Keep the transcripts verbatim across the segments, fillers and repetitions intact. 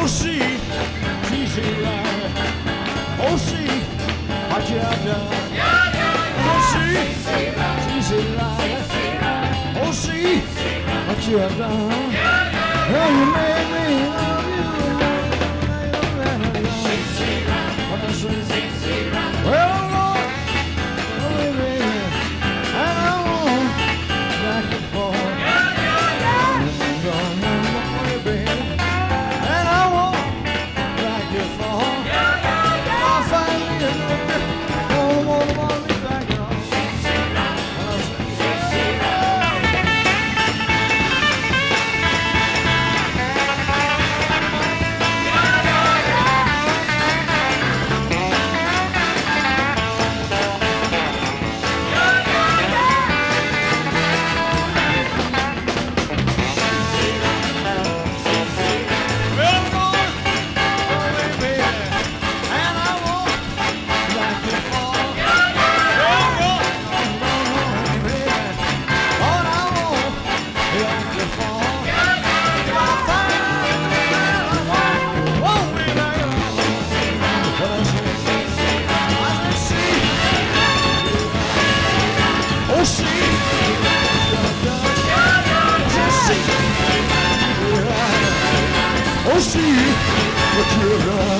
see, she's right. Oh, see, what you have done. Oh, see, she's right. Oh, see, what you have done. Well, you made me love you. What I say? Well, Lord, oh, baby, and I won't like it for. Oh, see what you've done.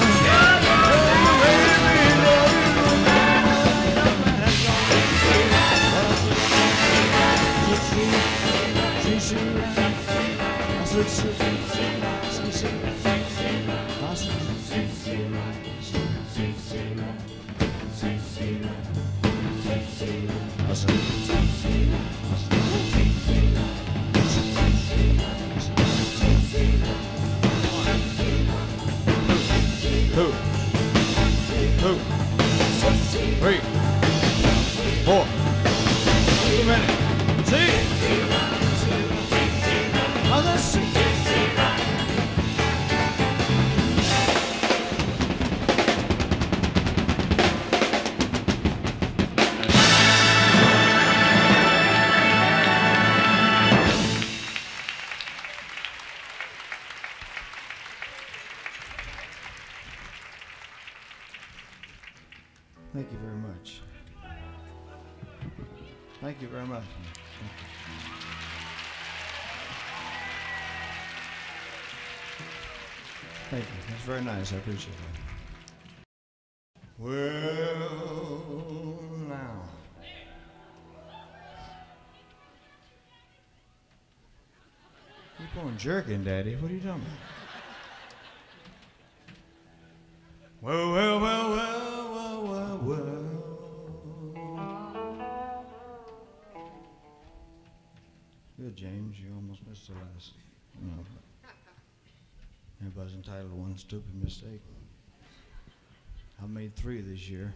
Two, two, three, four, two minutes. See? How's that? Thank you very much. Thank you very much. Thank you. That's very nice. I appreciate that. Well, now. Keep on jerking, Daddy. What are you talking about? Well, well, well, well, well, well, well. Good, James. You almost missed the last. You know, everybody's entitled to one stupid mistake. I've made three this year.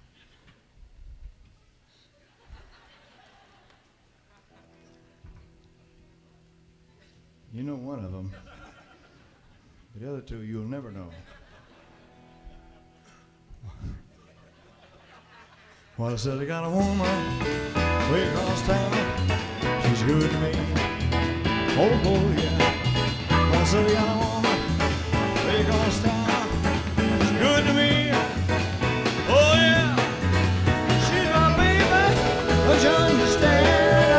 You know one of them. But the other two you'll never know. Well, I said I got a woman way across town. She's good to me. Oh, oh yeah. Well, I said I got a woman way across town. She's good to me. Oh yeah. She's my baby. Don't you understand?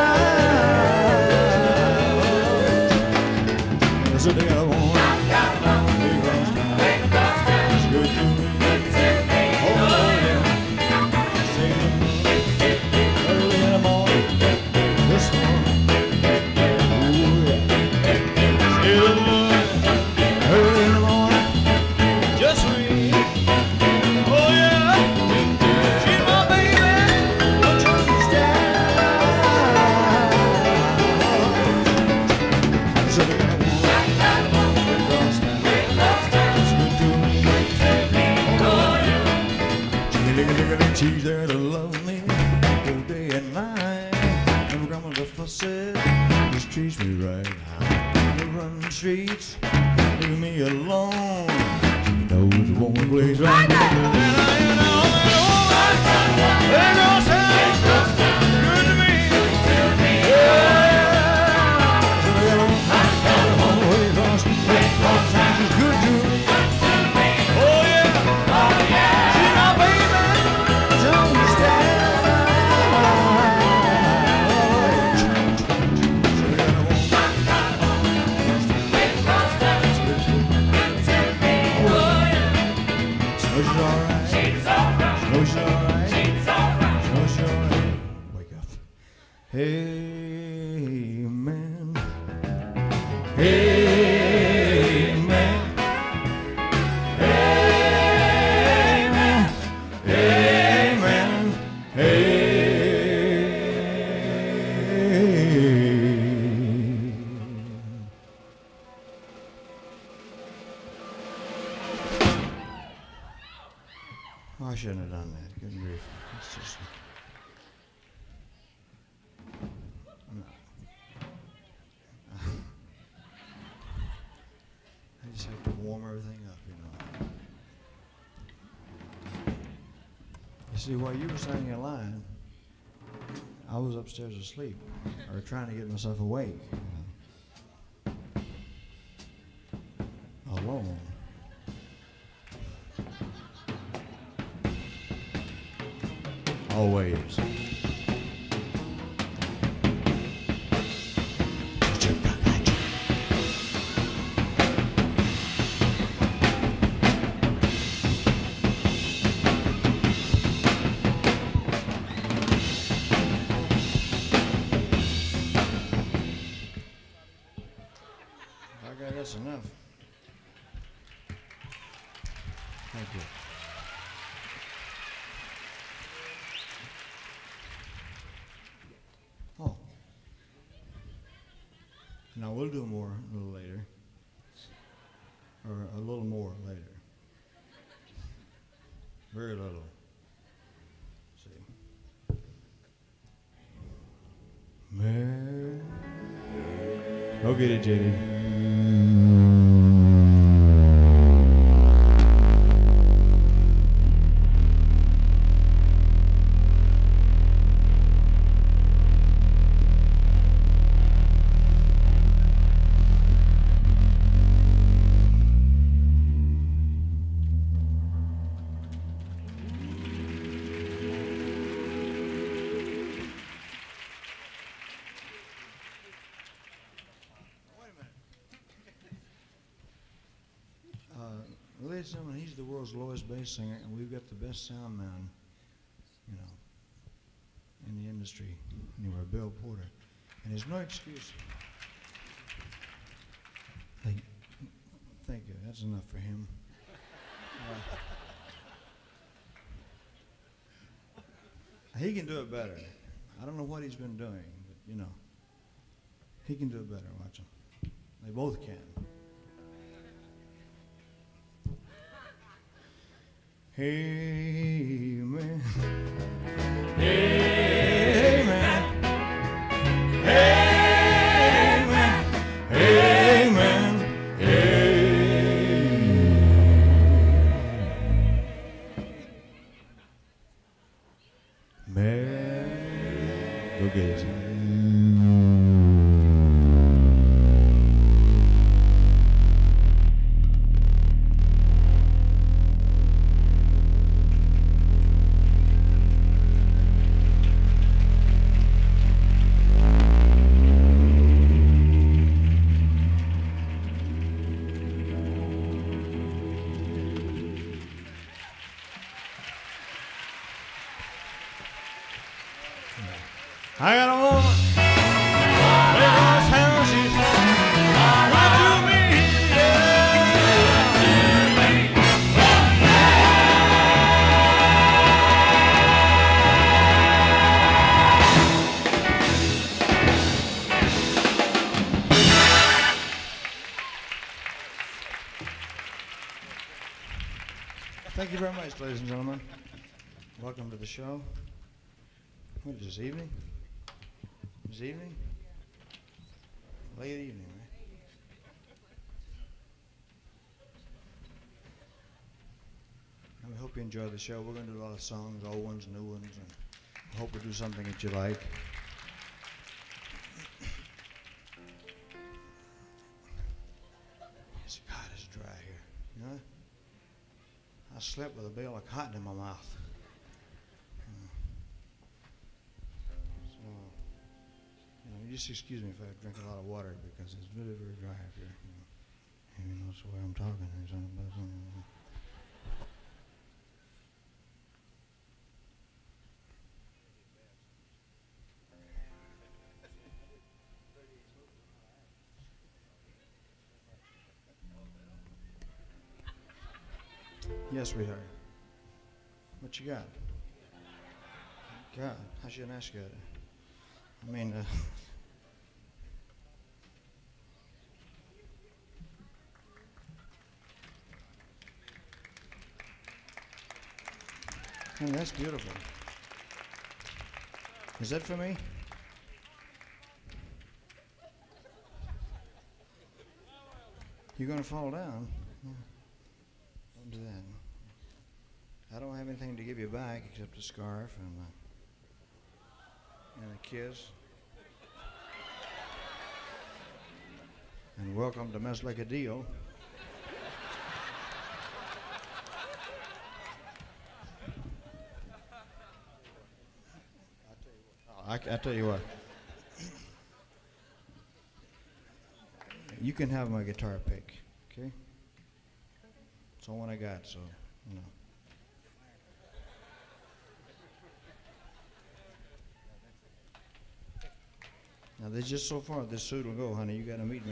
I said I got a woman way across town. She's good to me. She's there to love me all day and night. Never grumble to fuss it, just treats me right. I run the streets, leave me alone. She knows one place right now. And I know that woman, good to me. Yeah, I got a woman way across, way across town. She's good to me. Amen. Amen. Amen. Amen. Amen. Oh, I shouldn't have done that. Good grief. It's just. No. I just have to warm everything up, you know. You see, while you were singing a line, I was upstairs asleep, or trying to get myself awake. You know. Alone. Always. Okay, that's enough. Thank you. Oh. Now we'll do more a little later. Or a little more later. Very little. See. Man. Go get it, J D. Ladies and gentlemen, he's the world's lowest bass singer, and we've got the best sound man, you know, in the industry, anywhere, Bill Porter. And there's no excuse. Thank, thank you. That's enough for him. Uh, he can do it better. I don't know what he's been doing, but you know, he can do it better. Watch him. They both can. Amen. Amen. Amen. Amen. Amen. Go get it. I got a woman, because how she's right to me, Thank you very much, ladies and gentlemen. Welcome to the show. What is this, evening? This evening? Late evening, right? I hope you enjoy the show. We're going to do a lot of songs, old ones, new ones, and I hope we do something that you like. It's God, it's dry here. You know? I slept with a bale of cotton in my mouth. Just excuse me if I drink a lot of water because it's very, very dry up here. You know, you know that's the way I'm talking. Yes, sweetheart. What you got? God, I shouldn't ask you that. I mean, uh, oh, that's beautiful. Is that for me? You're gonna fall down. Don't do that. I don't have anything to give you back except a scarf and, uh, and a kiss. And welcome to Mess Like a Deal. I, I tell you what. You can have my guitar pick, okay? It's the one I got, so, you know. Now, there's just so far this suit will go, honey. You gotta meet me.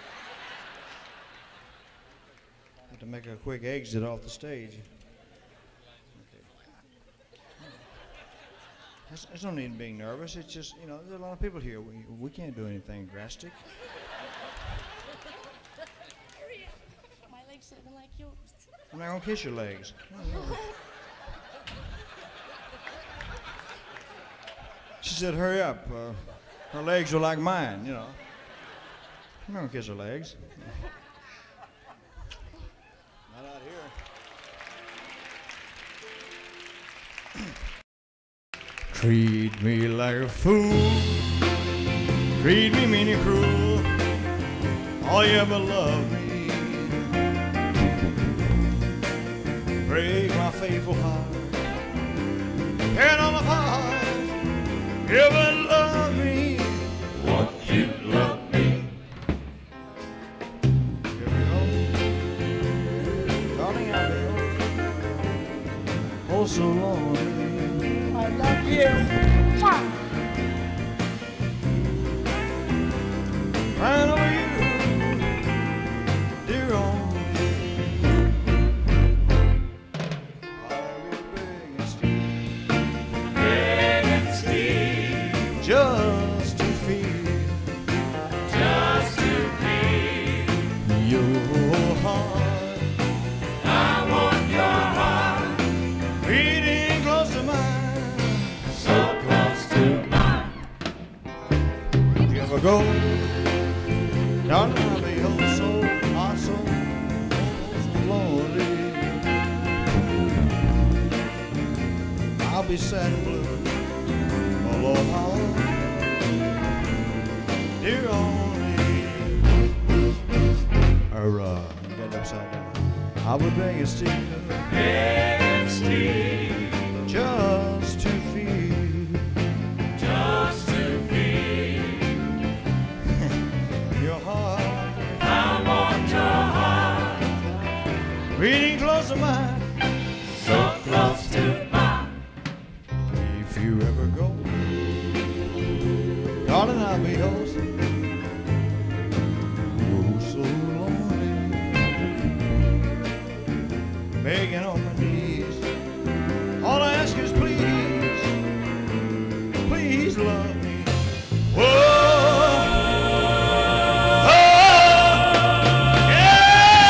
Have to make a quick exit off the stage. Okay. There's, there's no need in being nervous. It's just, you know, there's a lot of people here. We, we can't do anything drastic. My legs should have been like yours. I'm not gonna kiss your legs. No, no. She said, hurry up. Uh, her legs are like mine, you know. I'm not gonna kiss her legs. Not out here. Treat me like a fool. Treat me mean and cruel. All you ever loved me. Break my faithful heart. Tear on my heart. Ever love me. Won't you love me? Here we go. Darling, I'll be oh so lonely. I love you. Mwah. Crying over you, dear old. I will beg and steal, Beg and steal, just to feel just to feel. your heart I want your heart beating close to mine. so close to mine. If you ever go, darling, I'll be oh so, oh so, oh so lonely. I'll be sad and blue, alone, dear only. Hurrah, you got it upside down. I would beg and steal, Beg and steal, just to feel just to feel. your heart I want your heart beating close to mine. so close to mine. If you ever go, darling, I'll be oh so, oh so lonely, begging on my knees. All I ask is please, please love me. Whoa, oh, yeah.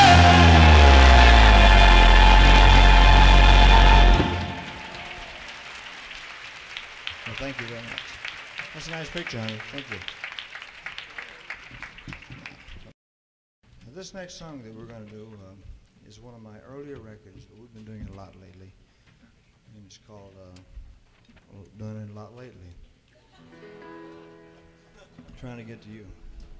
Well, thank you very much. That's a nice picture, honey. Thank you. Now, this next song that we're going to do um, is one of my earlier records, but we've been doing it a lot lately. And it's called uh, well, Done It a Lot Lately. I'm trying to get to you.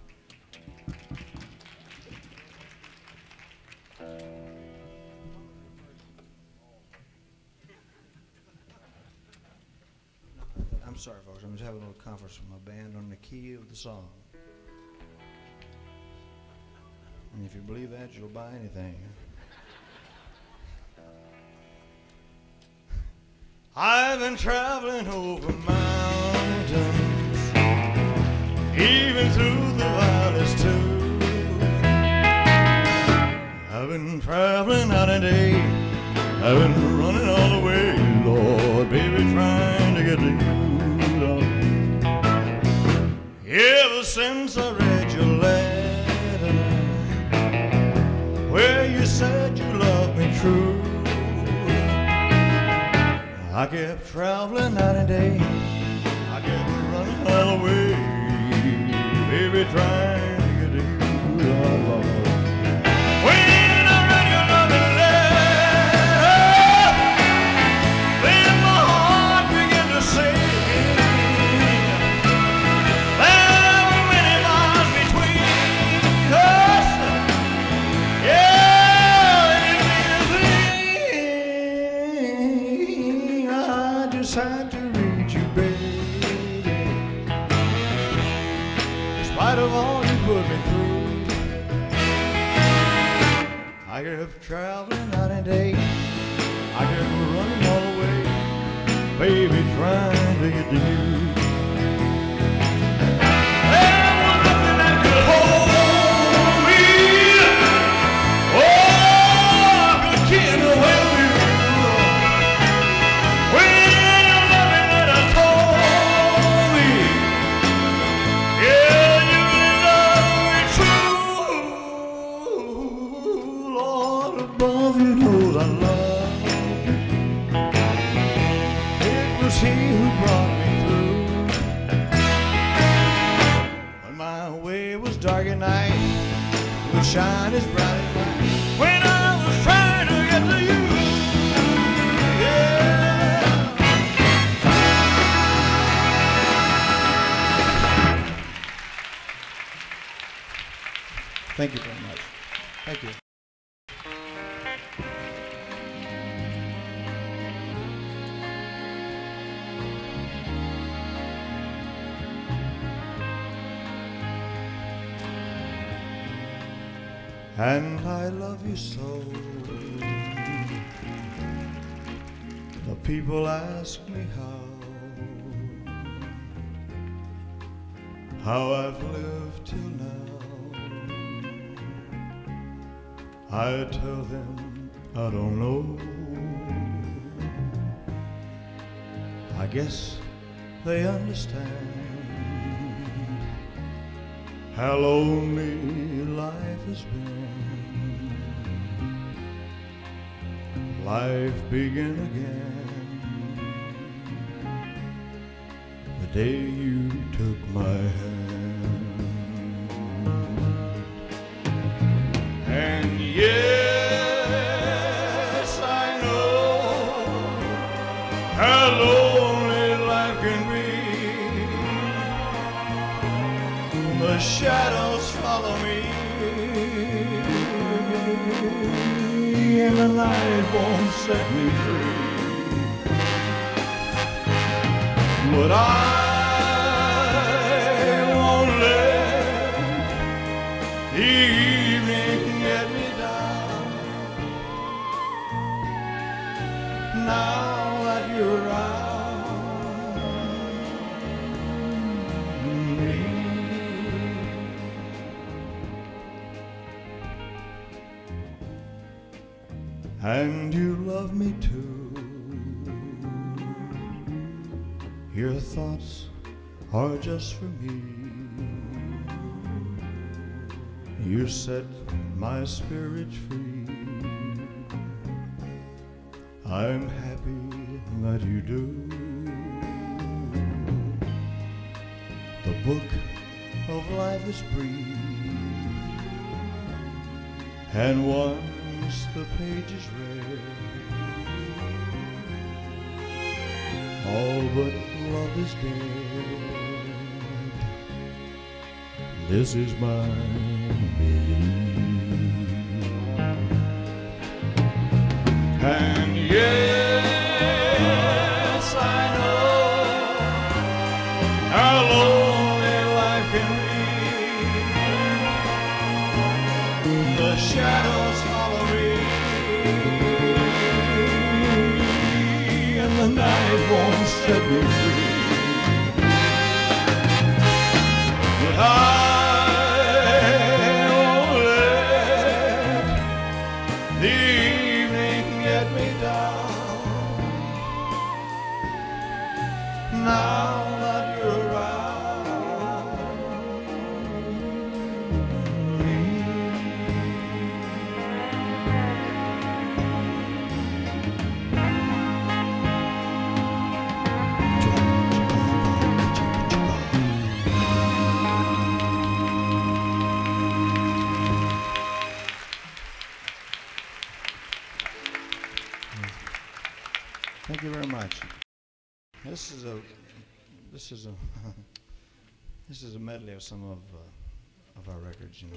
I'm sorry, folks. I'm just having a little conference with my band on the key of the song. And if you believe that, you'll buy anything. I've been traveling over mountains, even through the valleys too. I've been traveling night and day, I've been running all the way, Lord, baby, trying to get to you, Lord. Ever since I read your letter, where you said you loved me true, I kept traveling night and day. I kept running all the way, baby, trying to get to you, Lord. When I read your loving letter, then my heart began to sing. There were many miles between us. Yeah, anything I just had to read you, baby. In spite of all you put me through, I kept traveling night and day. I kept running all the way, baby, trying to get to you. There was nothing that could hold me. Oh, I could get away with you. When your loving letter told me, yeah, you love me true. Lord above, you know I love you. It was He who brought me through. When my way was dark at night, it would shine as bright as light. When I was trying to get to you, yeah. Thank you very much. Thank you. And I love you so. The people ask me how, how I've lived till now. I tell them I don't know. I guess they understand how lonely life has been. Life began again the day you took my hand. And yes, I know how lonely life can be. The shadows follow me, and the night won't set me free. But I won't let the evening get me down. Now that you're around me, and you love me too. Your thoughts are just for me. You set my spirit free. I'm happy that you do. The book of life is brief, and once the page is read, all but love is dead. This is my belief. And yes, I know how lonely life can be. The shadows follow me, and the night won't set me free. But I won't let the evening get me down. much. This is a this is a this is a medley of some of uh, of our records, you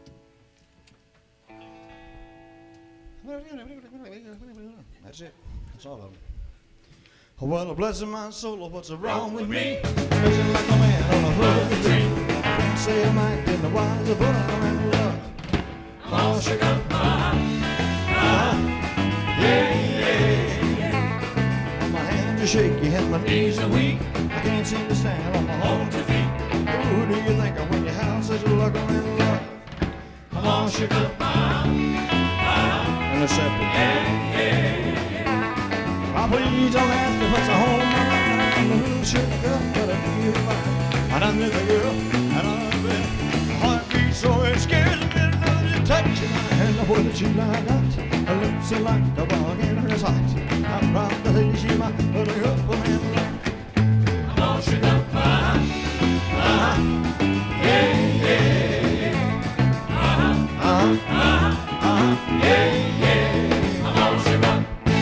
know. That's it. That's all of them. Well, bless my soul, what's wrong with me? Listen like a man on a hook tree. Say I might get the wise, but I'm in love. I'm all shook up. Uh-huh. Yeah, yeah. On my hands are shaky and my knees are weak. I can't seem to stand on my own two feet. Who do you think I'm when your house is luck I'm in love? I'm all shook up. Uh-huh. And accepted. Yeah, yeah. Oh, please don't ask me what's a home. I'm a little shook up, but I feel fine. And I'm with a girl, and I'm with a heartbeat, so it scares me to know you touch my hand. What did she like that? Her lips are like a bug in her sight. I'm proud to say she might put her up for me. I'm all shook up, uh-huh, uh-huh, yeah, yeah, uh-huh, uh-huh, uh-huh, uh-huh, yeah, yeah, I'm all shook up.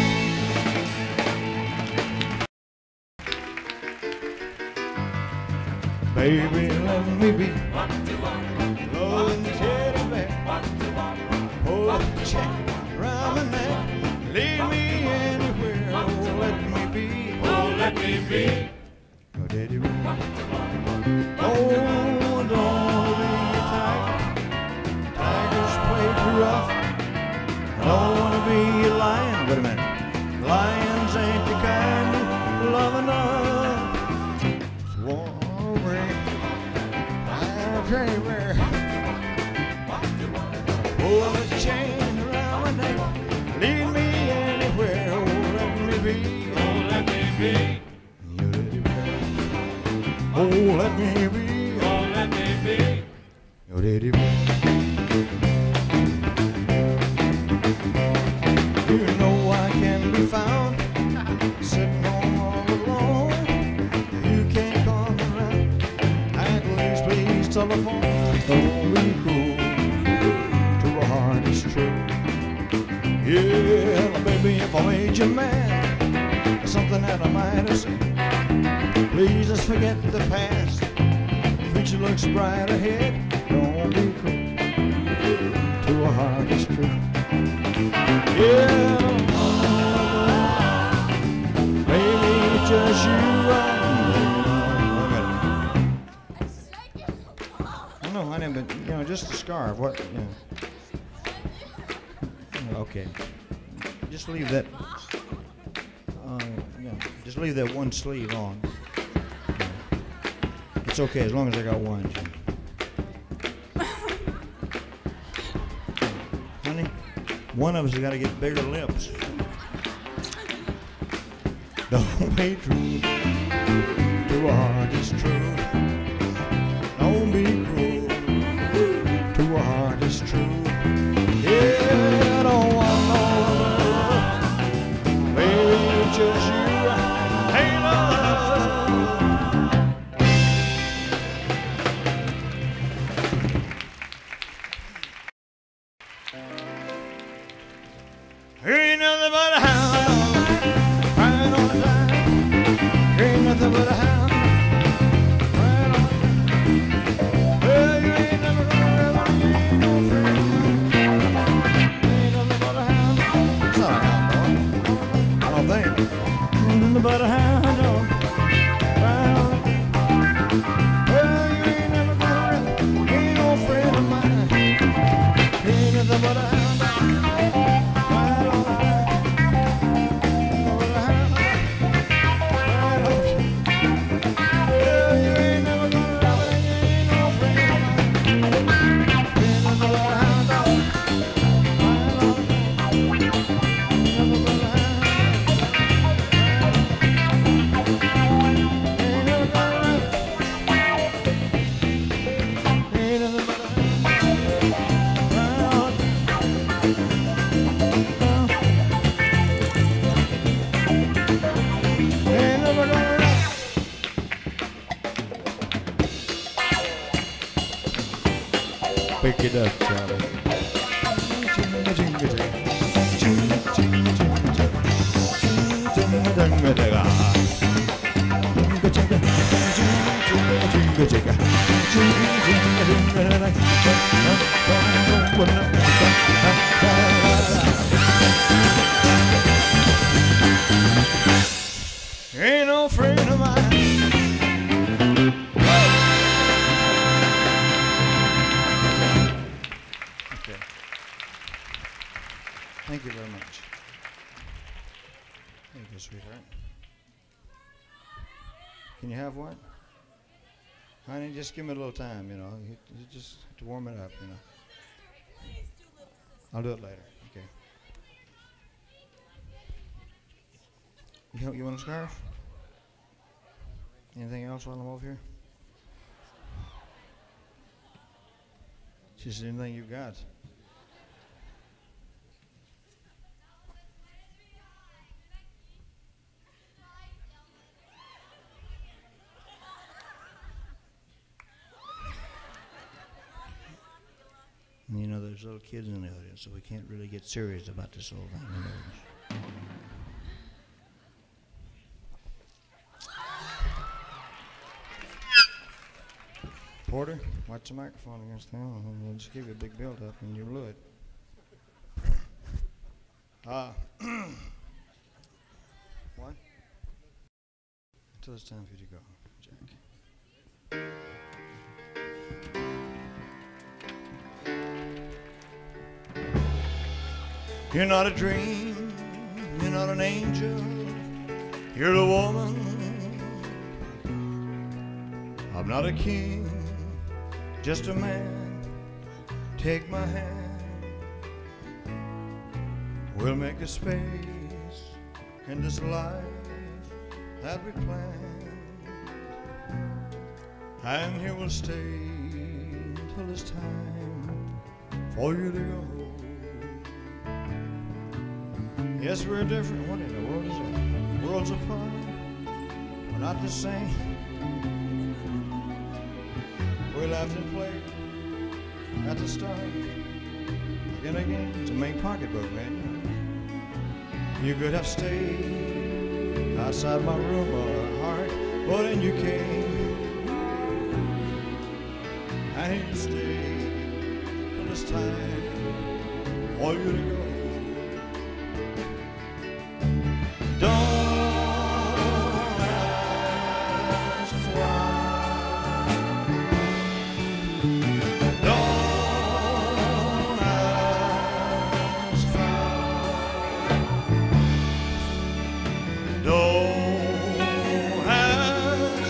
Baby, let me be blowing the teddy bear. Pull up the check round my neck. Lead me anywhere. Oh, let me be. Oh, let me be your daddy bear. Oh, don't be tight. Tigers play too rough. I don't want to be a lion. Wait a minute. Lions ain't the kind of love enough. Pull the chain around my neck. Lead me anywhere. Oh, let me be. Oh, let me be. Your daddy bear. Oh, let me be. Oh, let me be. Your daddy bear. You know I can be found sitting home all alone. You can't come around. At least please telephone. Don't be cruel to a heart is true. Yeah, baby, if I made you mad, something that I might have said, please just forget the past. The future looks bright ahead. Don't be cruel to a heart is true. Yeah, baby, it's just you. No, I didn't, but, you know, just the scarf. What, you know. Okay. Just leave that, uh, you know, just leave that one sleeve on. It's okay as long as I got one. Honey, one of us has got to get bigger lips. Don't be true to a heart is true. Don't be cruel to a heart is true. Yeah, I don't want no love, baby, just you. Hey, love. Ain't nothing but a hound crying on the time. Ain't nothing but a hound. But a hound dog, well, you ain't never gonna, ain't no friend of mine. Ain't nothing but a hound dog, well, but a hound dog, well, you ain't never gonna love it, you ain't no friend of mine. Ain't nothing but a hound dog, well, nothing but a hound. Pick it up, Charlie. Jingle, jingle, jingle. jigga. Ain't no friend of mine. Okay. Thank you very much. Thank you, sweetheart. Can you have one? Honey, just give me a little time, you know. You, you just have to warm it up, you know. I'll do it later. Okay. You, you want a scarf? Anything else while I'm over here? Just anything you got. You know, there's little kids in the audience, so we can't really get serious about this whole thing. You know. Porter, watch the microphone against them. I'll just give you a big build up and you blew it. Uh, what? Until it's time for you to go, Jack. You're not a dream, you're not an angel, you're a woman. I'm not a king, just a man. Take my hand, we'll make a space in this life that we planned, and here we'll stay till it's time for you to go. Yes, we're different. What in the world is that? Worlds apart. We're not the same. We laughed and played at the start. Again, again, it's a main pocketbook, man. You could have stayed outside my room or heart, but then you came. And you stayed till it's time for you to go. Don't ask why. Don't ask why. Don't ask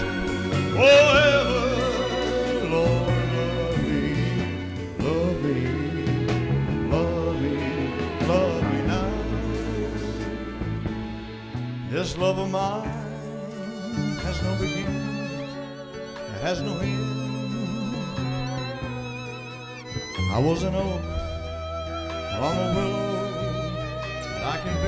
forever. Lord, love me, love me, love me, love me now. This love of mine has no beginning, it has no end. I was an oak, I'm a willow that I can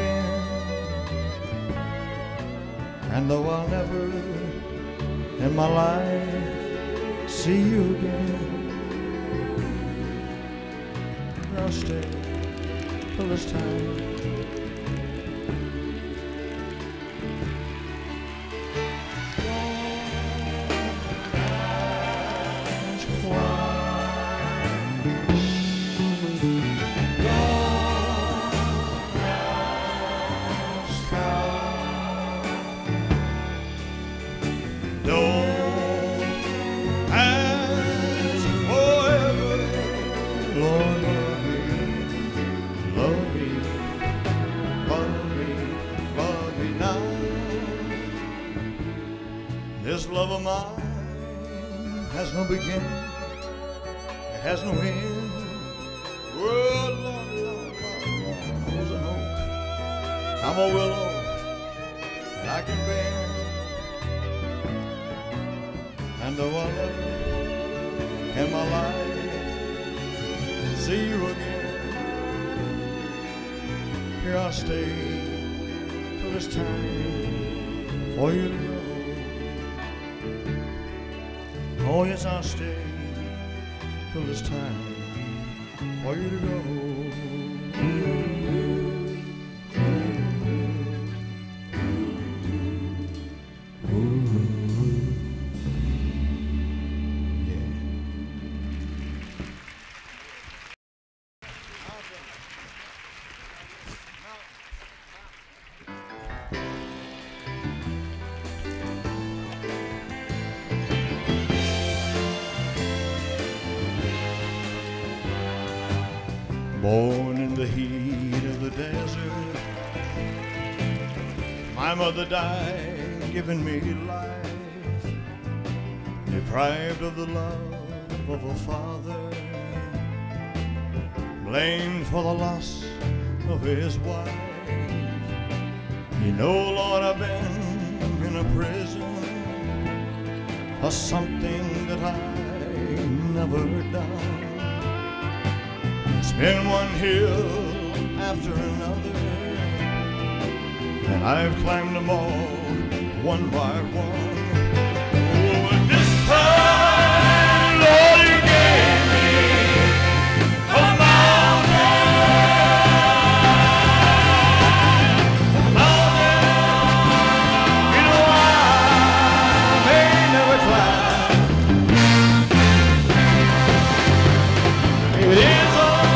bend. And though I'll never in my life see you again, I'll stay till it's time. This love of mine has no beginning, it has no end. Oh, Lord, Lord, Lord, Lord, I was an oak, I'm a willow, and I can bend. And though I love you in my life, see you again, here I'll stay till it's time for you to go. Oh yes, I'll stay till it's time for you to go. Born in the heat of the desert, my mother died, giving me life, deprived of the love of a father, blamed for the loss of his wife. You know, Lord, I've been in a prison for something that I never done. It's been one hill after another, and I've climbed them all one by one. Oh, but this time, Lord, you gave me a mountain, a mountain, you know I may never climb. It is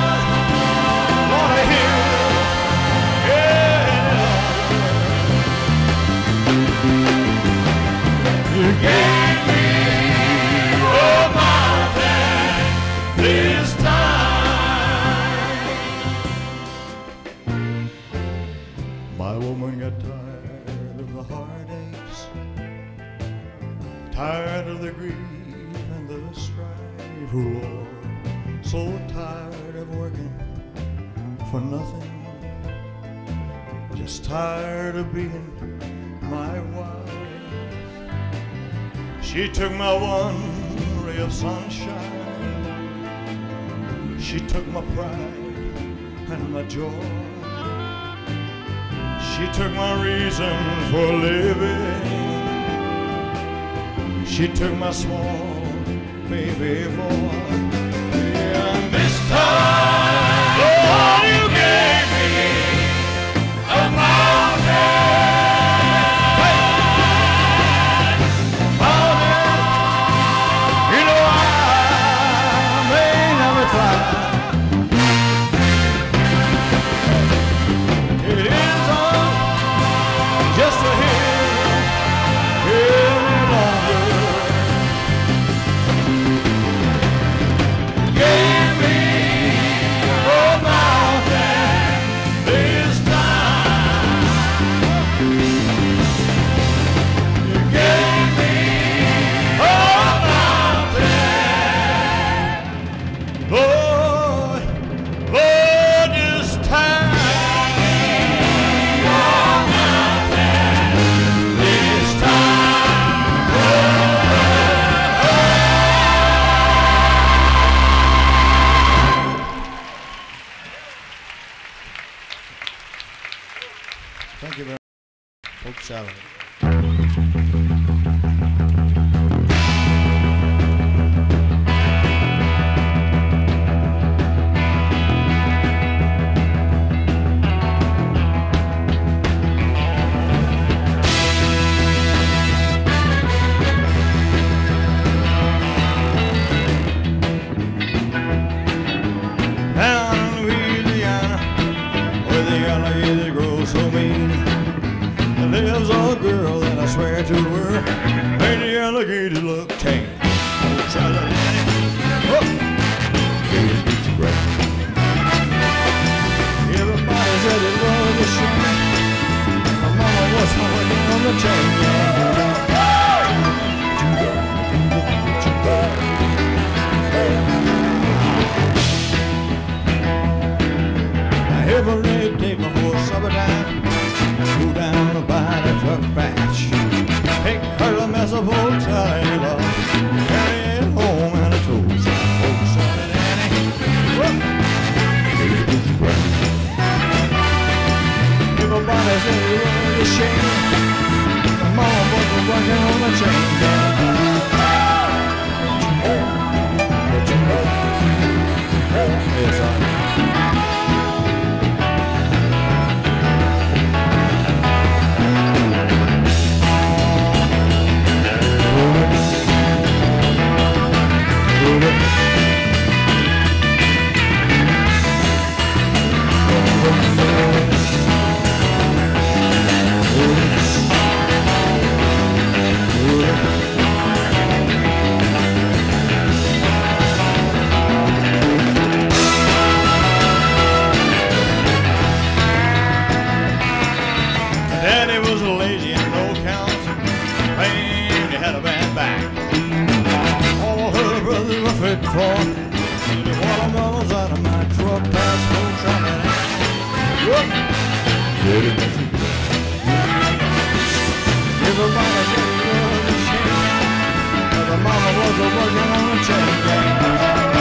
tired of the grief and the strife, oh Lord, so tired of working for nothing, just tired of being my wife. She took my one ray of sunshine, she took my pride and my joy, she took my reason for living, she took my small baby boy. Yeah, and this time, Lord, you gave me a mountain, a mountain. You know I may never climb. It isn't just a hill any longer. Thank you very much. Poke salad. Down in Louisiana, where the alligator grows so mean, there's a girl that I swear to her made the alligator look tame. Oh, Charlie Danny, oh, gator beats you great. Everybody said it was a shame. My mama was working on the chain. Now every day take my for supper time, go down to buy the truck batch, take her a mess of old Sally love, carry it home and a toast. Oh, Sally Danny, everybody said it was a shame. My mama wasn't working on the chain. But you know, it's all right. fit for the watermelons out of my truck. Pass no trucking. Whoop. Everybody get love and shame. But the mama was a working on a chain.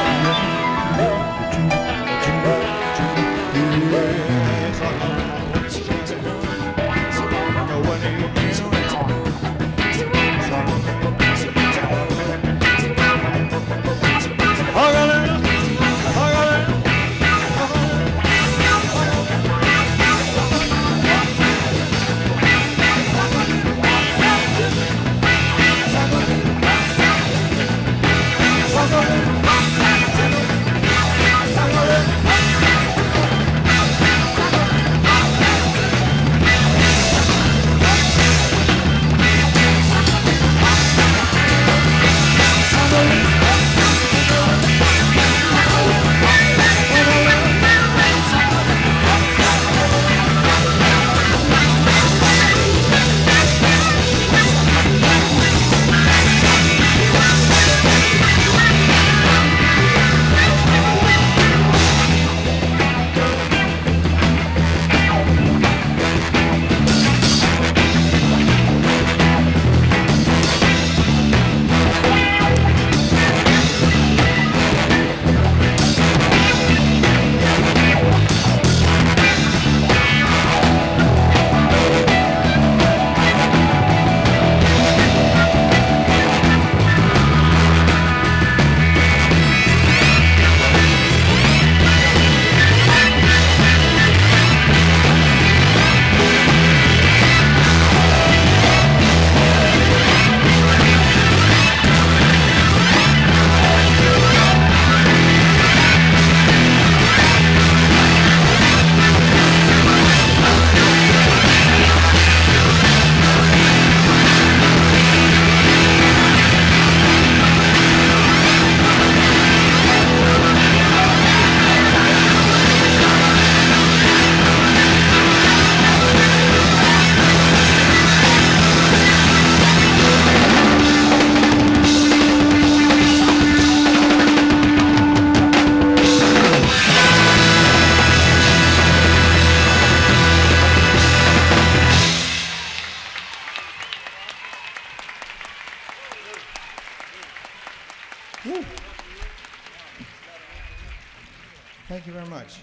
Thank you very much.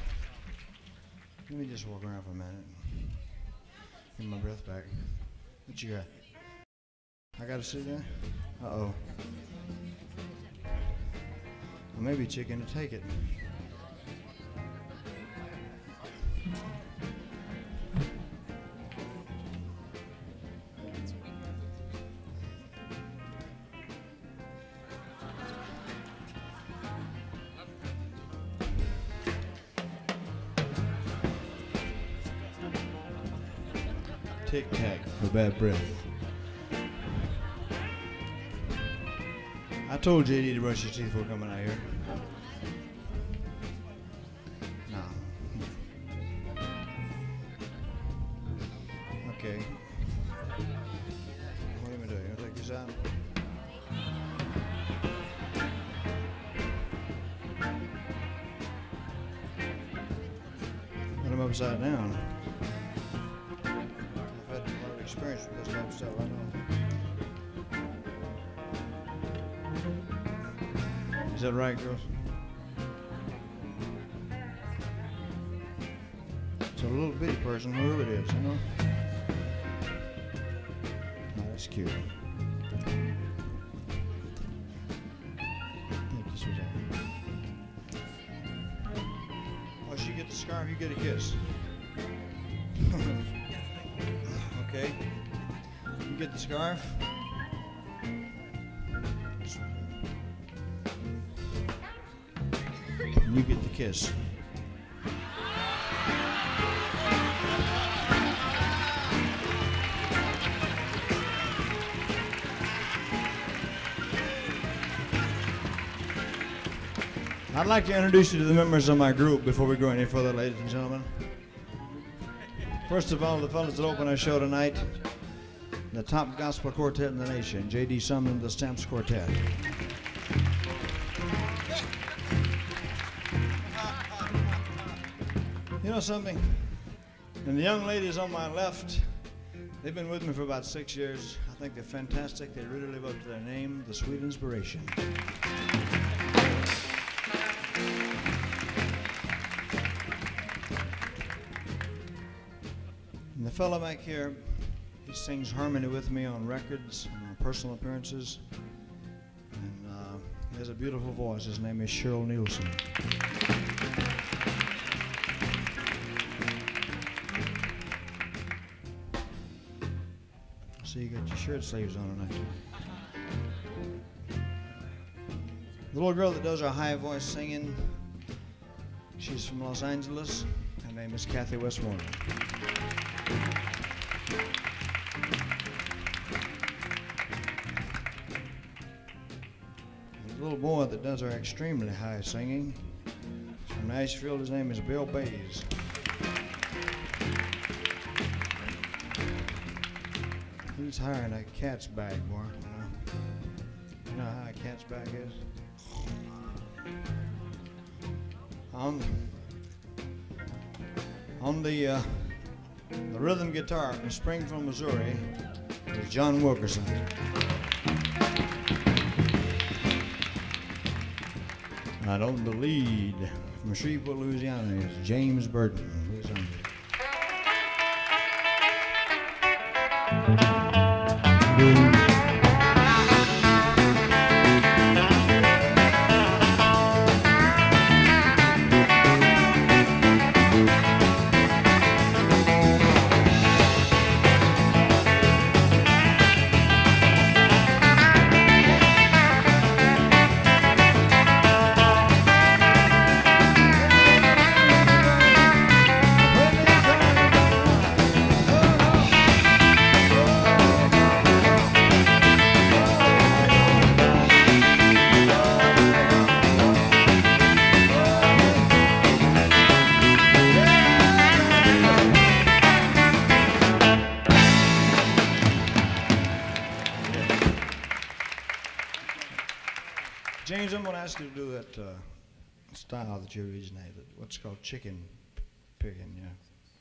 Let me just walk around for a minute. Get my breath back. What you got? I gotta sit there? Uh-oh. Well, maybe chicken to take it. Tic Tac for bad breath. I told J D to brush his teeth before coming out here. No. Okay. What am I doing? You take this out? Put him upside down. Experience with this type of stuff, I know. Is that right, girls? It's a little bitty person, whoever it is, you know? Oh, that's cute. Thank you, sweetheart. Oh, she get the scarf, you get a kiss. Okay, you get the scarf. And you get the kiss. I'd like to introduce you to the members of my group before we go any further, ladies and gentlemen. First of all, the fellas that open our show tonight, the top gospel quartet in the nation, J D Sumner, the Stamps Quartet. know something? And the young ladies on my left, they've been with me for about six years. I think they're fantastic. They really live up to their name, The Sweet Inspiration. And the fellow back here, he sings harmony with me on records and on personal appearances. And uh, he has a beautiful voice. His name is Cheryl Nielsen. So you got your shirt sleeves on tonight. The little girl that does our high voice singing, she's from Los Angeles. Her name is Kathy Westmoreland. And the little boy that does our extremely high singing, he's from Nashville. His name is Bill Bays. He's hiring a cat's bag, boy. You know, you know how a cat's bag is? On, on the, uh, the rhythm guitar from Springfield, Missouri, is John Wilkerson. And on the lead from Shreveport, Louisiana, is James Burton. Who's on it? James, I'm going to ask you to do that uh, style that you originated, what's called chicken picking, yeah.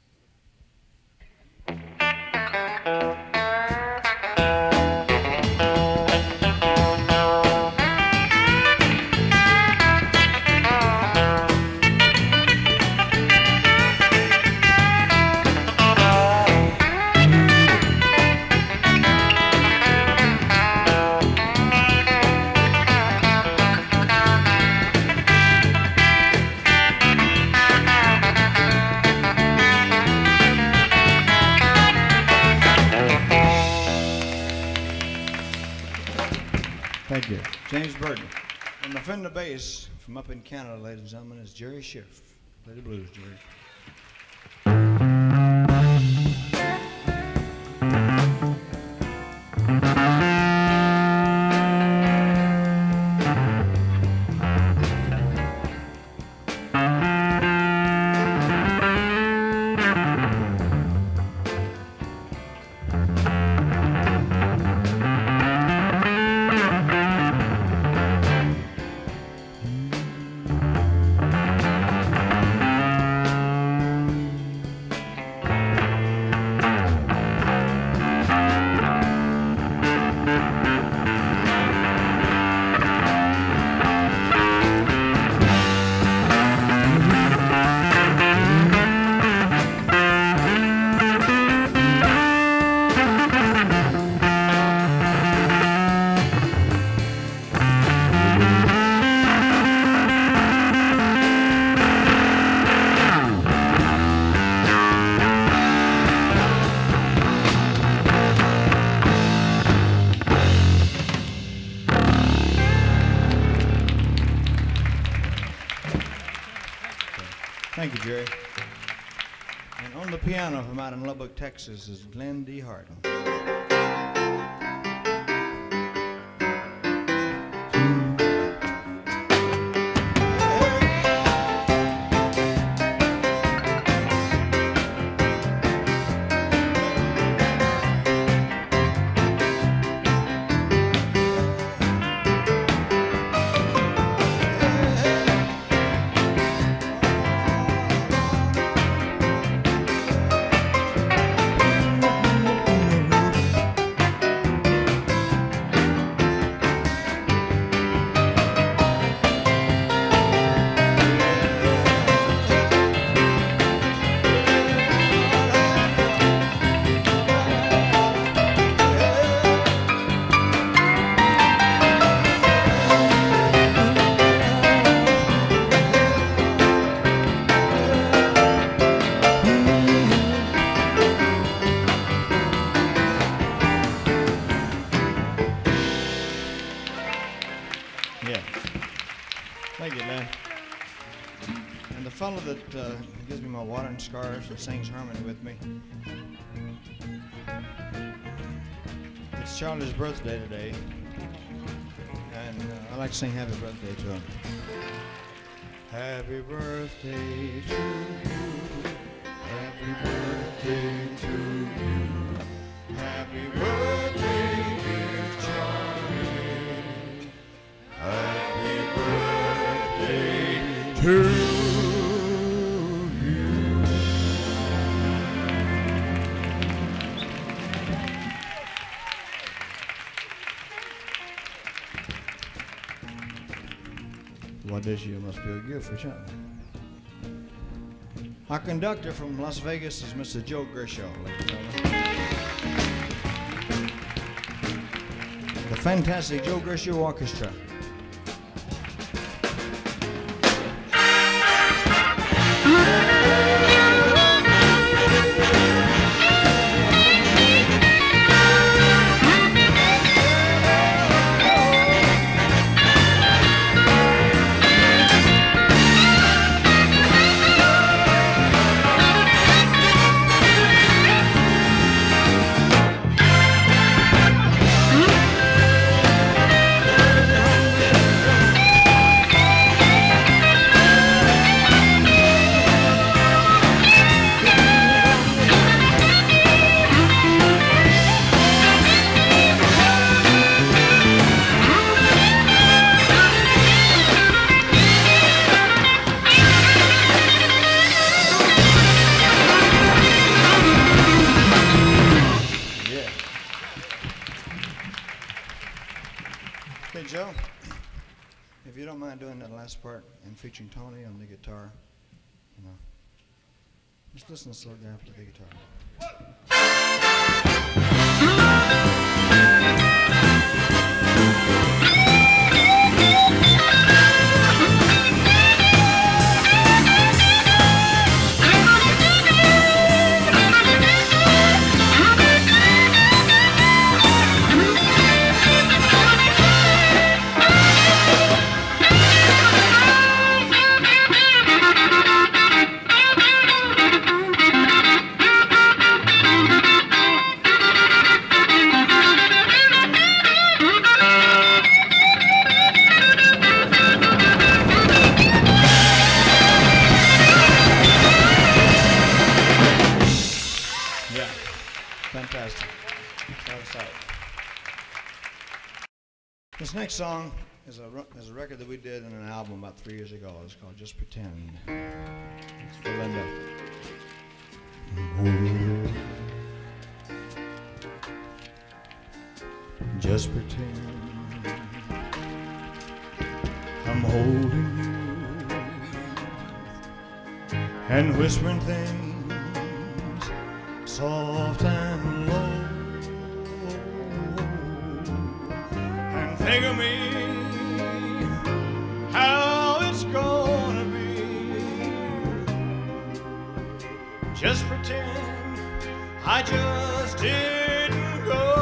Thank you. James Burton. And the Fender bass from up in Canada, ladies and gentlemen, is Jerry Schiff. Play the blues, Jerry. Thank you, Jerry. And on the piano from out in Lubbock, Texas is Glenn D. Harden. Thank you, Lynn. And the fellow that uh, gives me my watering scarves and sings harmony with me, it's Charlie's birthday today, and uh, I like to sing happy birthday to him. Happy birthday to you, happy birthday to you, happy birthday, dear Charlie, happy birthday to you. Well, this year must feel good for Charlie. Our conductor from Las Vegas is Mister Joe Gershaw, ladies and gentlemen. The fantastic Joe Gershaw Orchestra. Okay, Joe, if you don't mind doing that last part and featuring Tony on the guitar, you know, just listen to slow down to the guitar. Fantastic. That was tight. This next song is a, is a record that we did in an album about three years ago. It's called Just Pretend. It's for Linda. Just pretend I'm holding you and whispering things soft and low, and think of me, how it's gonna be. Just pretend I just didn't go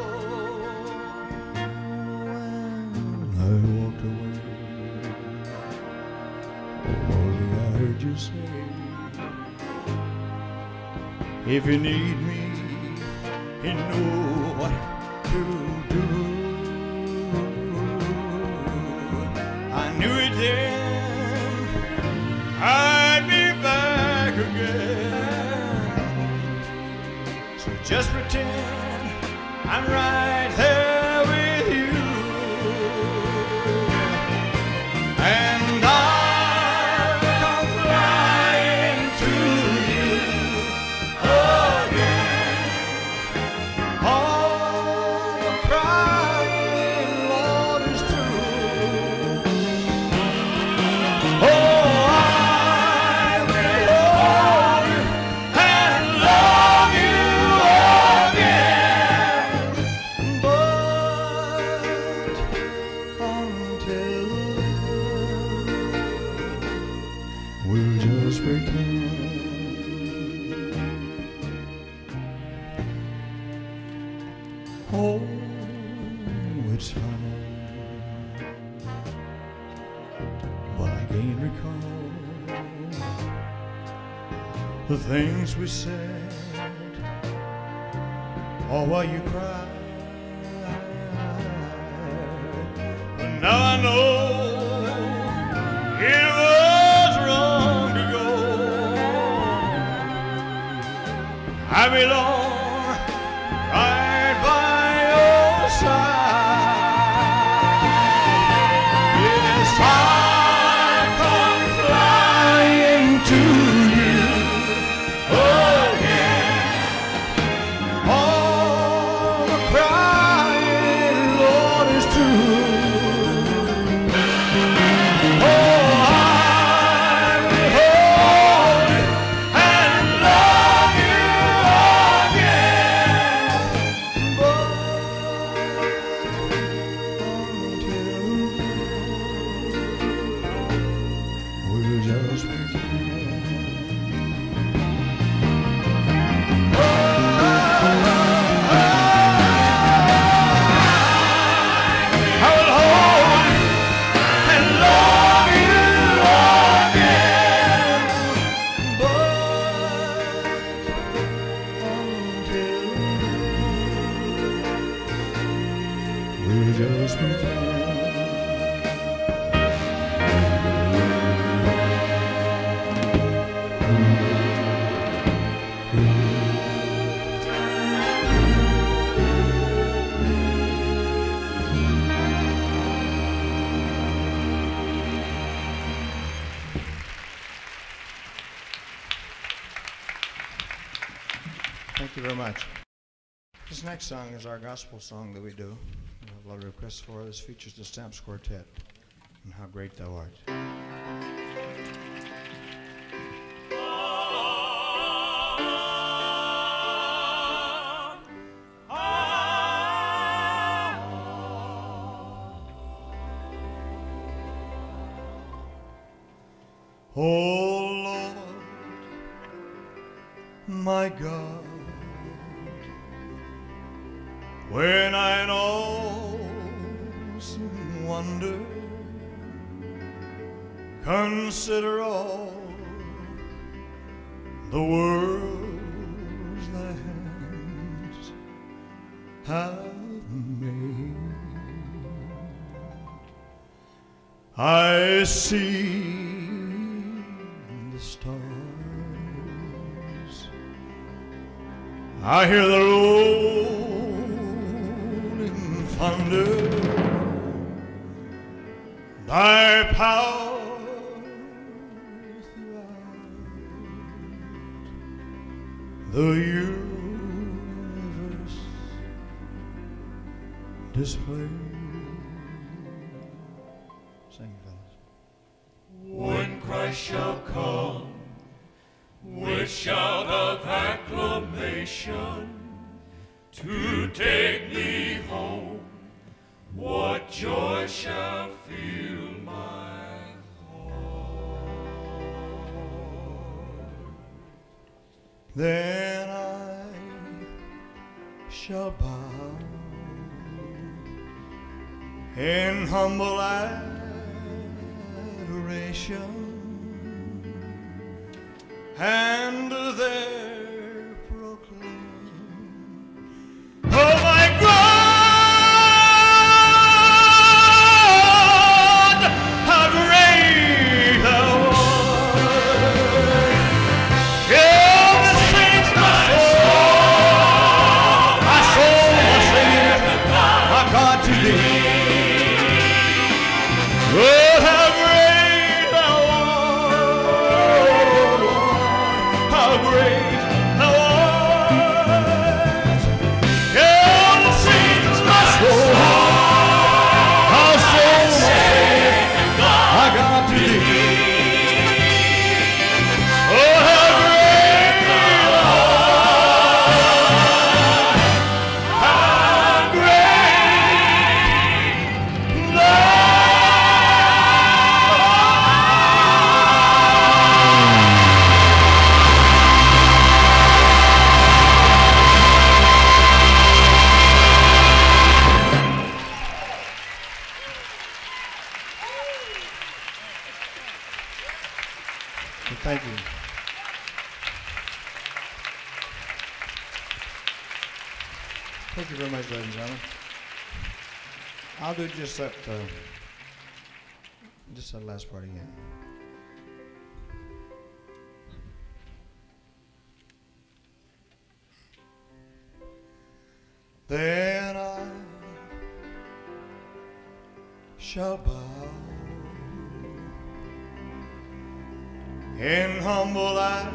when I walked away. Only I heard you say, if you need me, you know what to do. I knew it then, I'd be back again. So just pretend I'm right there with you, and I'll come flying to you. We'll just pretend. Oh, it's funny can't recall the things we said, or why you cried. But now I know it was wrong to go. I belong right by your side. Yes, I come flying to you again. All the crying, Lord, is true. Oh, I will hold you and love you again. But until we'll just pretend. I will hold you and love you again. But until we'll just pretend. Thank you very much. This next song is our gospel song that we do. We have a lot of requests for. This features the Stamps Quartet and How Great Thou Art. Oh Lord, my God, when I in awesome wonder consider all the worlds thy hands have made, I see the stars, I hear the rolling thunder, thy power throughout the universe displayed. Sing, fellas. When Christ shall come with shout of acclamation to take me home, what joy shall fill my heart. Then I shall bow in humble adoration, and there proclaim, oh my God, how great thou art. Yeah, this sings my soul, my soul must sing, my God, to thee. Oh, how great thou art, how great So thank you. Thank you very much, ladies and gentlemen. I'll do just that, uh, just that last part again. Then I shall bow in humble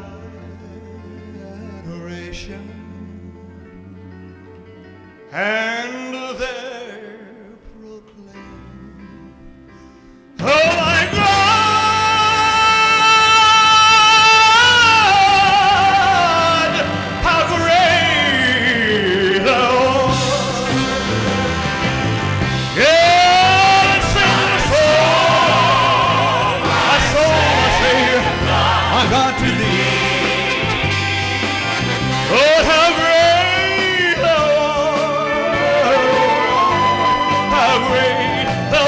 adoration, and there proclaim, oh my God, how great thou art. Yeah, sing the song, my soul, my Savior, my God, to thee. Oh, how great thou art, how great thou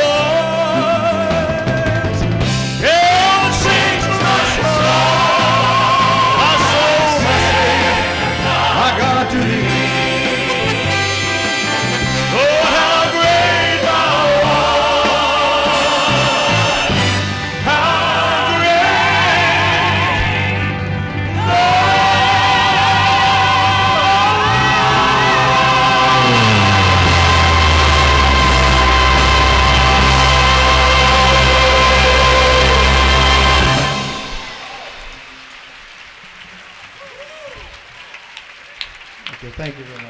art. Yeah, sing my soul, my soul, my Savior, my God, to thee. Oh, how great thou art, how Okay, thank you very much.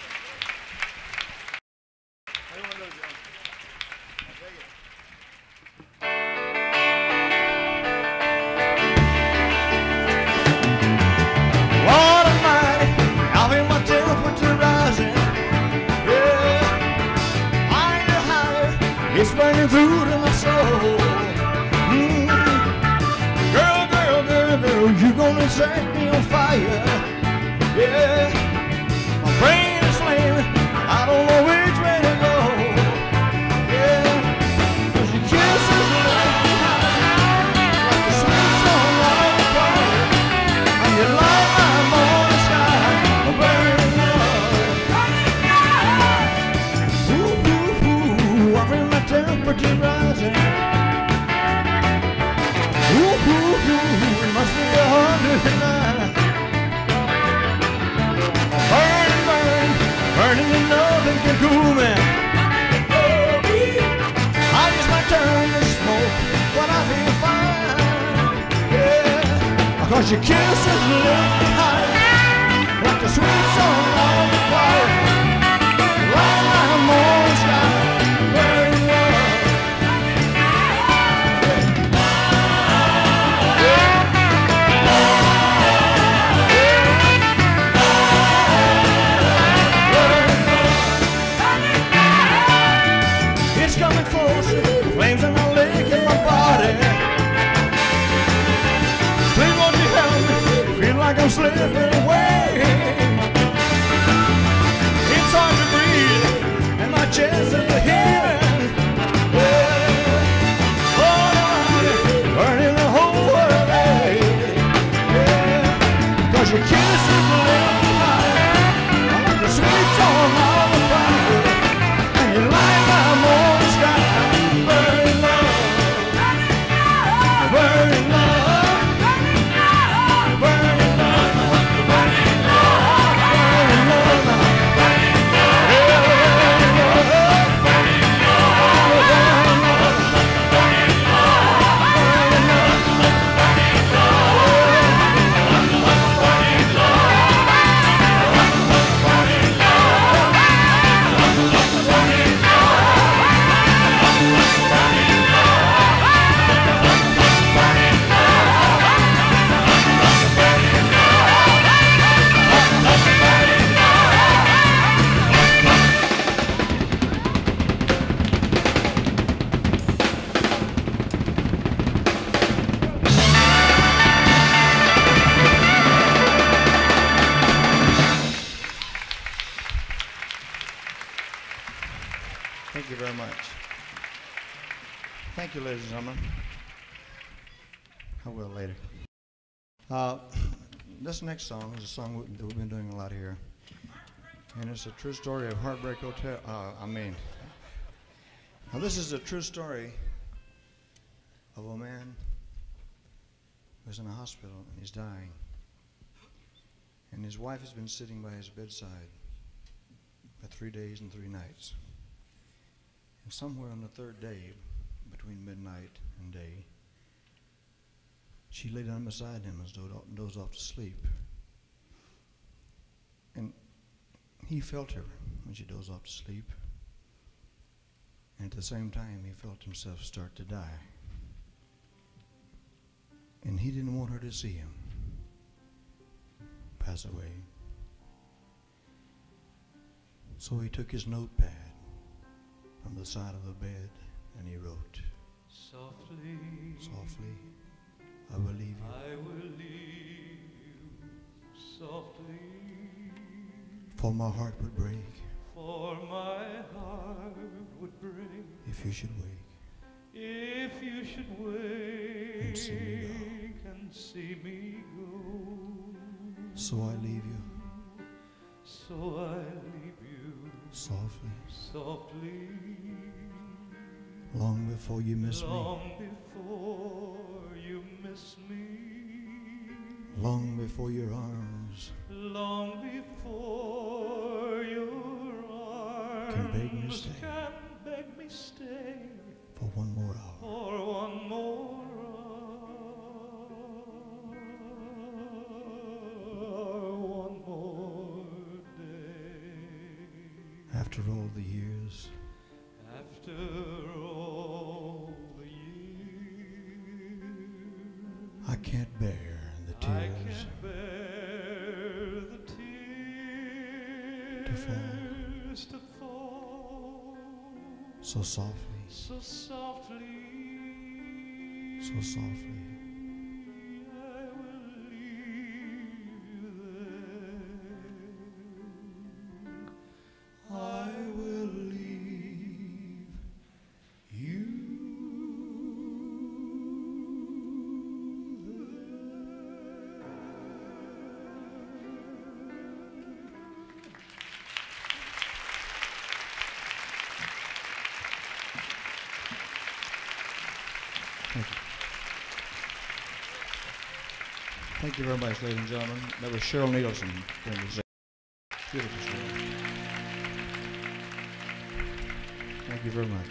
Lord Almighty, I feel my temperature rising. Yeah, higher, higher, it's burning through to my soul. Mm. Girl, girl, girl, girl, you gonna set me on fire. Yeah, my brain is flaming, I don't know which way to go. Yeah, 'cause your kisses like the sweet song of the choir, and you light my morning sky, a burning love. Ooh, ooh, ooh, I feel my temperature rising. Ooh, ooh, ooh, it must be a hundred and nine. Burn, burn, burning and nothing can cool me. I just might turn to smoke, but I feel fine. Yeah, because your kisses lift me high, like the sweet song of the choir. Light my morning sky, burning love. It's coming closer, flames are not licking my body. Please won't you help me, feel like I'm slipping away. It's hard to breathe, and my chest is heaving. Yeah. Oh, burning the whole world away. Yeah. 'Cause your kisses lift me high, I like the sweet song of the choir, and you light my morning sky, burning love, burning love, burning love, burning love, burning love, burning love, burning love, burning Thank you very much. Thank you, ladies and gentlemen. I will later. Uh, this next song is a song we- that we've been doing a lot here. And it's a true story of Heartbreak Hotel. Uh, I mean, now this is a true story of a man who's in a hospital and he's dying. And his wife has been sitting by his bedside for three days and three nights. And somewhere on the third day, between midnight and day, she lay down beside him and dozed off, dozed off to sleep. And he felt her when she dozed off to sleep. And at the same time, he felt himself start to die. And he didn't want her to see him pass away. So he took his notepad from the side of the bed and he wrote, Softly, softly, I will leave you. I will leave you softly, For my heart would break for my heart would break if you should wake. if you should wake And see me and see me go. So I leave you So I leave you softly, softly, long before you miss me, long before you miss me, long before your arms long before your arms Can beg me stay. can beg me stay for one more hour. for one more hour, one more day. After all the years, After all the years, I can't bear the I tears can't bear the tears to fall. to fall So softly, so softly. so softly. I will leave you there. I will leave you Thank you. Thank you very much, ladies and gentlemen. That was Cheryl Nielsen doing the beautiful show. Thank you very much.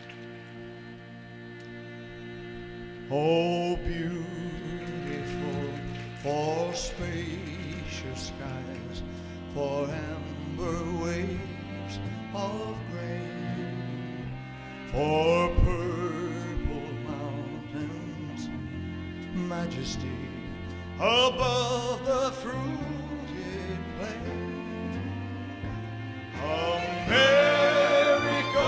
Oh, beautiful for spacious skies, for amber waves of grain, for purple mountains, majesty above the fruited plain. America,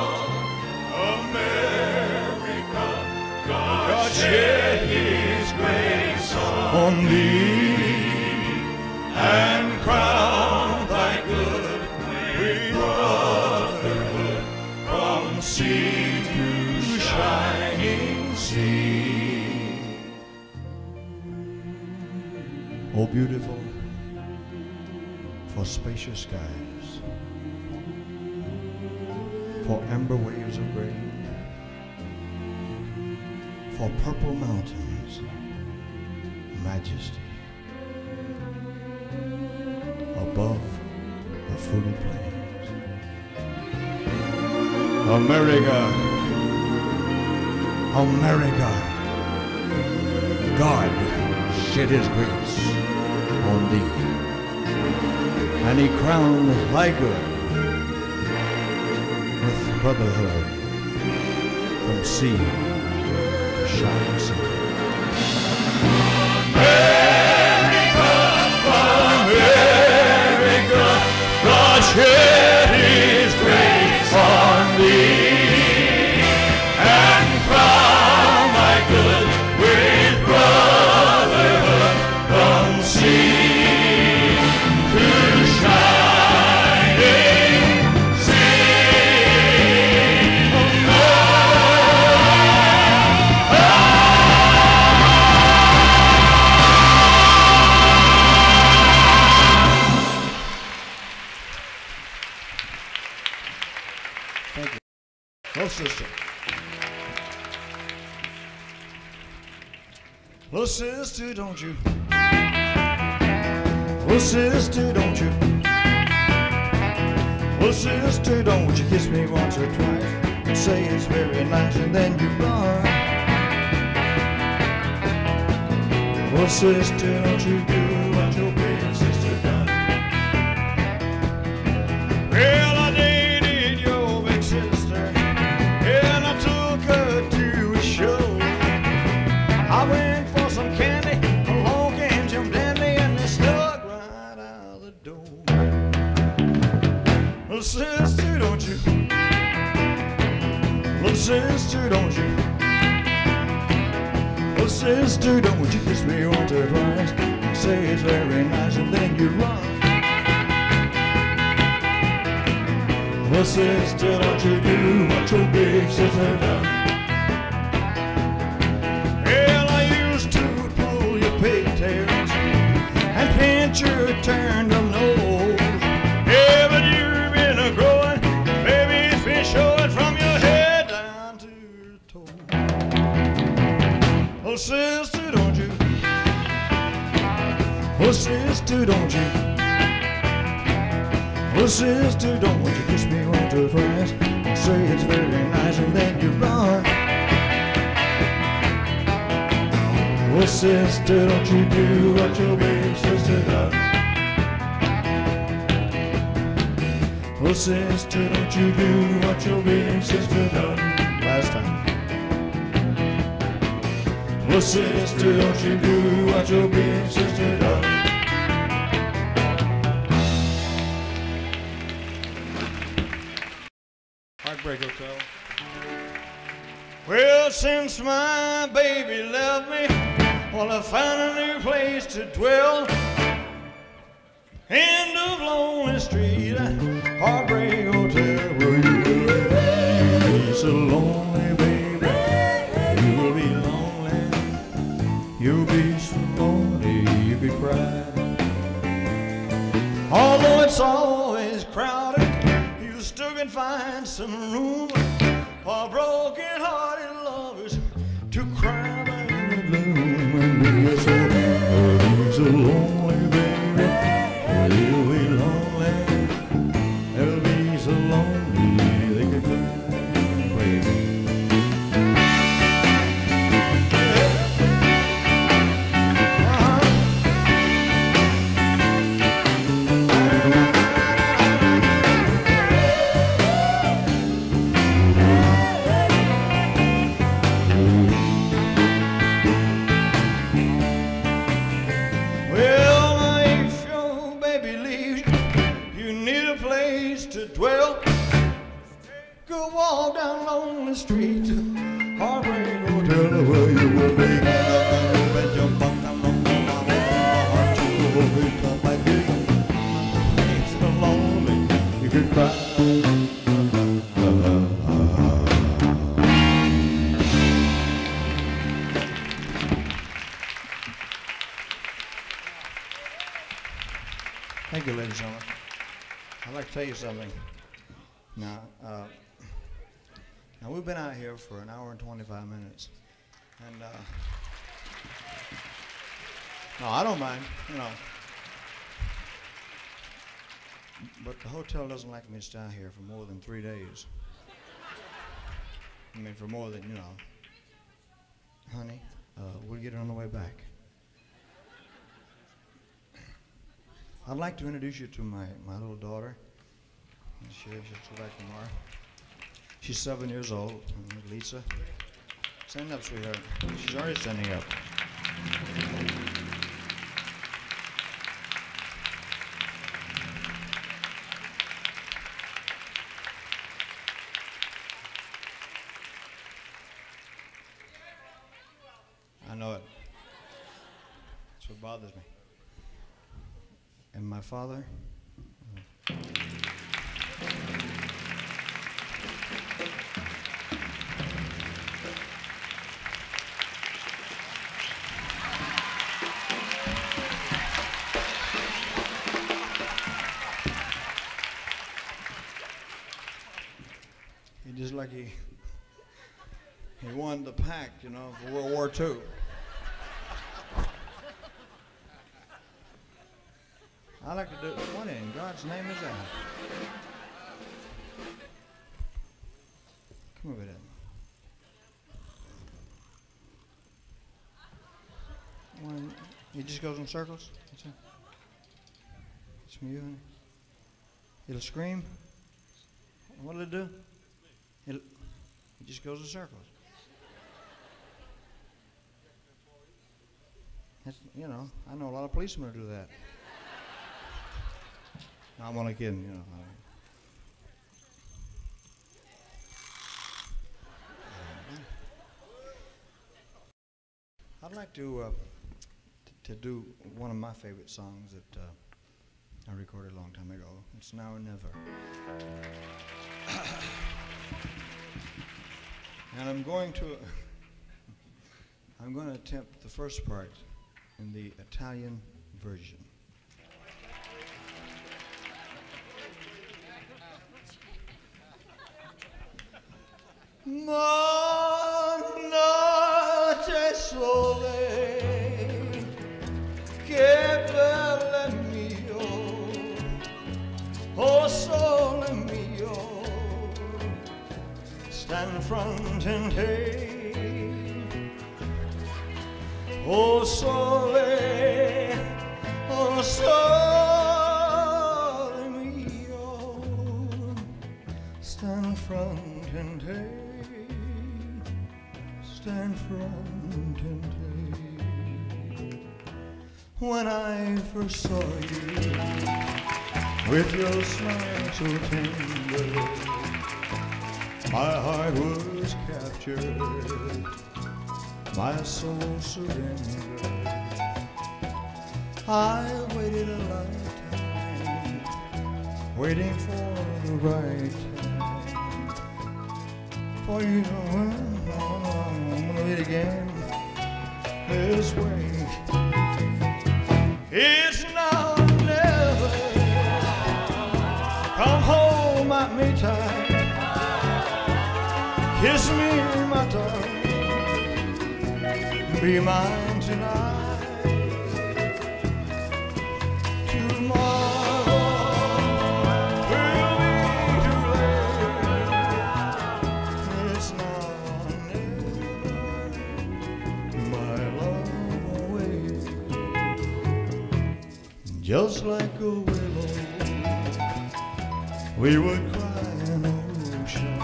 America, God shed His grace on thee, and crown thy good with brotherhood from sea to shining sea. Oh, beautiful for spacious skies, for amber waves of grain, for purple mountains, majesty above the fruited plains. America, America, God shed His grace on thee, and He crowned thy good with brotherhood from sea to shining sea. America, America, God shed His grace on thee, and crown thy good with brotherhood from sea to shining sea. sister. Little sister, don't you? Little sister, don't you? Little sister, don't you kiss me once or twice and say it's very nice and then you run. Little sister, don't you do what your big sister done. Well, I dated your big sister and I took her to a show. I went for some candy, along came Jim Dandy, and they snuck right out the door. Little sister, don't you? Little sister, don't you? Little sister, don't you kiss me once or twice and say it's very nice and then you run. Little sister, don't you do what your big sister done. Well, I used to pull your pigtails and pinch your turned up nose. Yeah, but you've been a growing, baby, it's been showing from your head down to your toe. Little sister, don't you? Little sister, don't you? Little sister, don't you kiss me once or twice and say it's very nice and then you run. Little sister, don't you do what your big sister done. Little sister, don't you do what your big sister done. Last time. Little sister, don't you do what your big sister done. Heartbreak Hotel. Well, since my baby left me, well, I found a new place to dwell. End of Lonely Street, Heartbreak Hotel. Where you will be so lonely, baby. You will be lonely. You'll be so lonely, you could cry. Although it's always crowded, you still can find some room for broken-hearted lovers to cry by in the gloom. And be so, be so lonely, baby. You'll be lonely. They'll be so lonely they could cry, baby. Dwell, go walk down Lonely Street to Heartbreak Hotel, where you will be. Bet your buck down on my heart to come back here. It's so lonely, you could cry. Thank you, ladies and gentlemen. I'd like to tell you something. Now, uh, now we've been out here for an hour and twenty-five minutes, and uh, no, I don't mind, you know. But the hotel doesn't like me to stay out here for more than three days. I mean, for more than, you know. Honey, uh, we'll get it on the way back. I'd like to introduce you to my, my little daughter. She, she's like tomorrow. She's seven years old. Lisa. Stand up, sweetheart. She's already standing up. I know it. That's what bothers me. And my father, he just like he joined the pact, you know, for World War Two. I like to do, what in God's name is that? Come over there. One, it just goes in circles? That's it? It's from you, honey? It'll scream? What'll it do? It'll, it just goes in circles. That's, you know, I know a lot of policemen who do that. No, I'm only kidding, you know. I'd like to uh, t- to do one of my favorite songs that uh, I recorded a long time ago. It's Now or Never. And I'm going to I'm going to attempt the first part in the Italian version. Ma notte sole, che bella mio, oh sole mio, stand front and take, oh sole, oh sole mio, stand front and take. Stand front and take. When I first saw you, with your smile so tender, my heart was captured, my soul surrendered. I waited a lifetime, waiting for the right time, for you know when I'm gonna meet again this way. It's now or never. Come home at me time. Kiss me, my darling. Be mine tonight. Tomorrow will be too late. It's now or never. My love awaits. Just like a willow, we would cry an ocean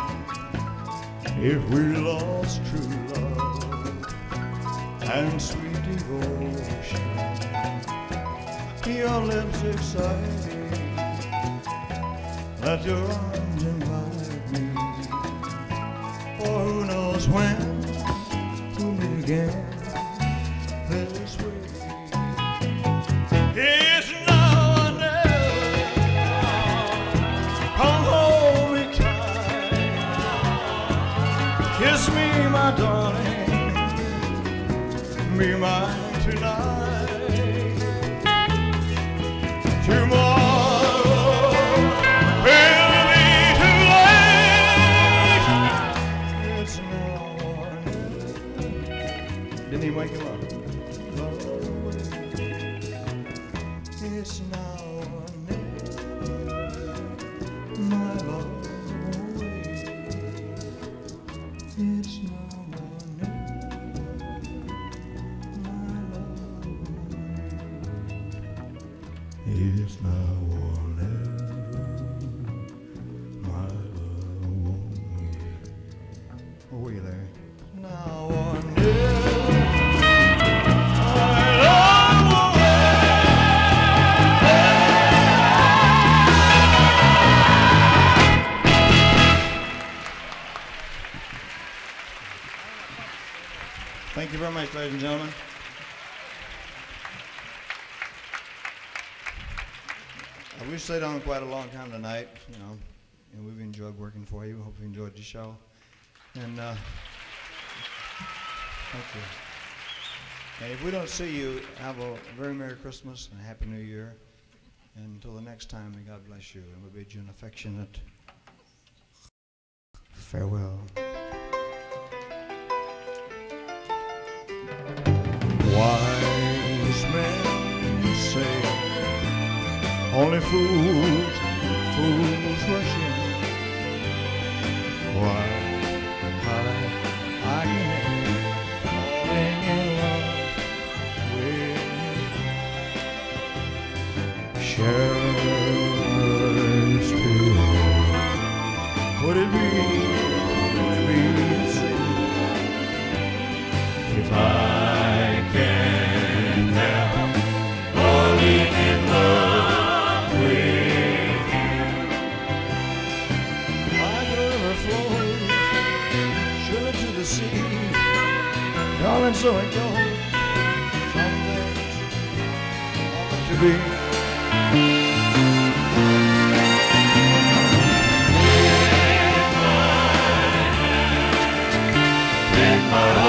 if we lost true love and sweet devotion. Your lips exciting, let your arms invite me, for who knows when we'll meet again this way. It's now or never. Come hold me tight. Kiss me, my darling. Be mine tonight. Tomorrow will be too late. It's now or never. Didn't he wake him up? It's now or never, my love awaits. It's now or never, my love awaits. It's now or never, my love awaits. Oh, were you there? Now or never. Thank you very much, ladies and gentlemen. Uh, we've stayed on quite a long time tonight, you know, and we've enjoyed working for you. Hope you enjoyed the show. And uh, thank you. And if we don't see you, have a very Merry Christmas and a Happy New Year. And until the next time, may God bless you. And we bid you an affectionate farewell. Wise men say only fools, fools rush in. Why I, I can't falling in love with Sheriff's Pete. Would it be, would it be easy if I can help falling in love with you? Like a river flows surely to the sea, darling, so it goes. Some things are meant to be. Take my